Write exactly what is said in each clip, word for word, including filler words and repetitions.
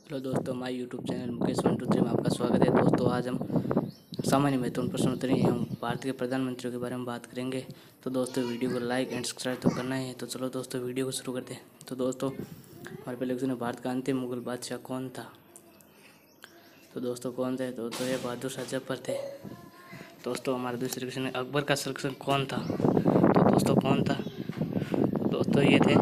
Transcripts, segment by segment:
Hello दोस्तों, हमारे YouTube channel Mukesh one two three में आपका स्वागत है। दोस्तों, आज हम सामान्य महत्वपूर्ण प्रश्नोत्तरी एवं भारत के प्रधानमंत्रियों के बारे में बात करेंगे। तो दोस्तों, वीडियो को लाइक एंड सब्सक्राइब तो करना ही है। तो चलो दोस्तों, वीडियो को शुरू करते हैं। तो दोस्तों, हमारे पहले क्वेश्चन है, भारत का अंतिम मुगल बादशाह कौन था? तो दोस्तों, कौन थे? तो, तो ये बहादुर शाह जफर थे। दोस्तों, हमारा दूसरा क्वेश्चन है, अकबर का सिलेक्शन कौन था? तो दोस्तों, कौन था? दोस्तों, ये थे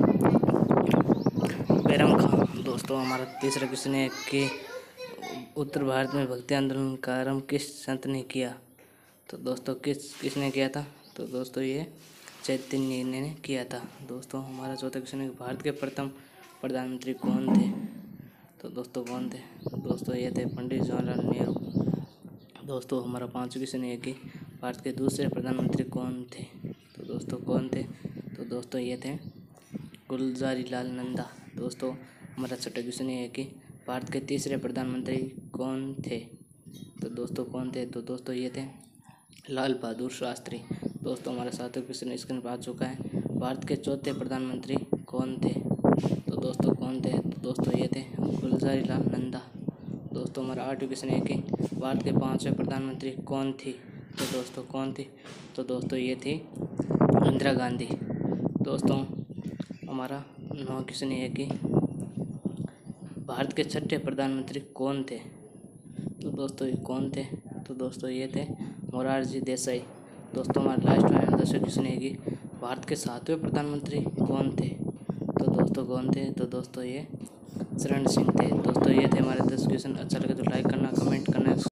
बैरम खां। दोस्तों, हमारा तीसरा क्वेश्चन है कि उत्तर भारत में भक्ति आंदोलन का आरंभ किस संत ने किया? तो दोस्तों, किस किसने किया था? तो दोस्तों, ये चैतन्य ने किया था। दोस्तों, हमारा चौथा क्वेश्चन है, भारत के प्रथम प्रधानमंत्री कौन थे? तो दोस्तों, कौन थे? तो दोस्तों, ये थे पंडित जवाहरलाल नेहरू। दोस्तों, हमारा पाँचवा क्वेश्चन है कि भारत के दूसरे प्रधानमंत्री कौन थे? तो दोस्तों, कौन थे? तो दोस्तों, ये थे गुलजारी लाल नंदा। दोस्तों, हमारा छठा क्वेश्चन ये है कि भारत के तीसरे प्रधानमंत्री कौन थे? तो दोस्तों, कौन थे? तो दोस्तों, ये थे लाल बहादुर शास्त्री। दोस्तों, हमारा सातवां क्वेश्चन स्क्रीन पर आ चुका है, भारत के चौथे प्रधानमंत्री कौन थे? तो दोस्तों, कौन थे? तो दोस्तों, ये थे गुलजारी लाल नंदा। दोस्तों, हमारा आठवां क्वेश्चन है कि भारत के पाँचवें प्रधानमंत्री कौन थी? तो दोस्तों, कौन थी? तो दोस्तों, ये थी इंदिरा गांधी। दोस्तों, हमारा नौवां क्वेश्चन ये है कि भारत के छठे प्रधानमंत्री कौन थे? तो दोस्तों, ये कौन थे? तो दोस्तों, ये थे मोरारजी देसाई। दोस्तों, हमारा लास्ट में दसवें क्वेश्चन है कि भारत के सातवें प्रधानमंत्री कौन थे? तो दोस्तों, कौन थे? तो दोस्तों, ये शरण सिंह थे। दोस्तों, ये थे हमारे दस क्वेश्चन। अच्छा लगे तो लाइक करना, कमेंट करना।